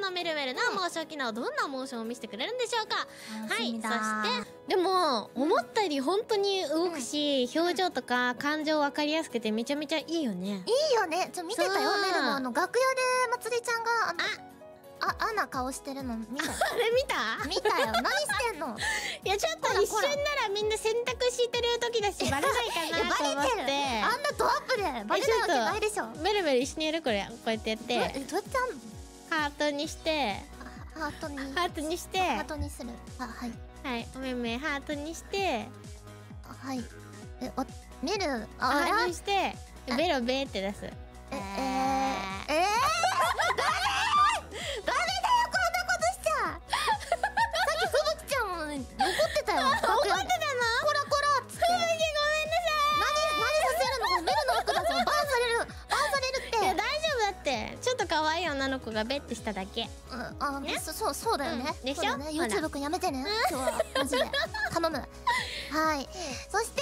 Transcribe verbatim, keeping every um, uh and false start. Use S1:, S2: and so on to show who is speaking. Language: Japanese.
S1: のメルメルのモーション機能、どんなモーションを見せてくれるんでしょうか。はい、そしてでも思ったより本当に動くし、表情とか感情分かりやすくてめちゃめちゃいいよね。
S2: いいよね。ちょ見てたよ。メルもあの楽屋でまつりちゃんがあのああな顔してるの見た。
S1: あれ見た？
S2: 見たよ。何してんの？
S1: いやちょっと一瞬ならみんな洗濯してる時だしバレないかなと思って。
S2: あんなドアップでバレないわけないでしょ。
S1: メルメル一緒にやるこれこうやってやって
S2: えどうやってやんの？
S1: ハートにして
S2: ハートに
S1: ハートにして
S2: ハートにする。あはい
S1: はいおめめハートにして
S2: はいえあメルあ
S1: ハ
S2: あれ
S1: ートにしてベロベーって出す。
S2: ええええ怒ってたよ。怒ってたの？こらこらっつって。ふぶきごめんなさい。何何させるの？メルの服だぞ。バンされるバンされるって。
S1: いや大丈夫だって。ちょっと可愛い女の子がベッてしただけ。
S2: うんあねそそうそうだよね。
S1: でしょ？
S2: YouTube くんやめてね。今日はマジで頼む。はい。そして